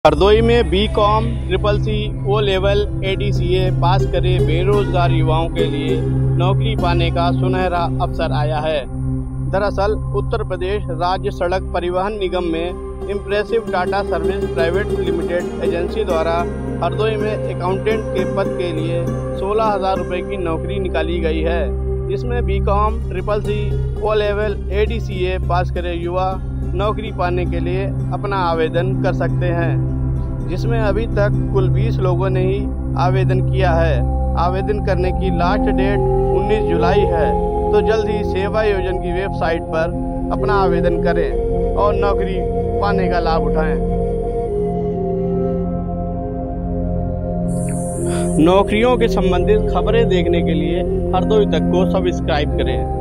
हरदोई में BCom CCC O level ADCA pass करे बेरोजगार युवाओं के लिए नौकरी पाने का सुनहरा अवसर आया है। दरअसल उत्तर प्रदेश राज्य सड़क परिवहन निगम में impressive Tata service private limited agency द्वारा हरदोई में अकाउंटेंट के पद के लिए 16,000 रुपये की नौकरी निकाली गई है, जिसमें BCom CCC O level ADCA pass करे युवा नौकरी पाने के लिए अपना आवेदन कर सकते हैं, जिसमें अभी तक कुल 20 लोगों ने ही आवेदन किया है। आवेदन करने की लास्ट डेट 19 जुलाई है, तो जल्द ही सेवा योजना की वेबसाइट पर अपना आवेदन करें और नौकरी पाने का लाभ उठाएं। नौकरियों के संबंधित खबरें देखने के लिए हरदोई तक को सब्सक्राइब करें।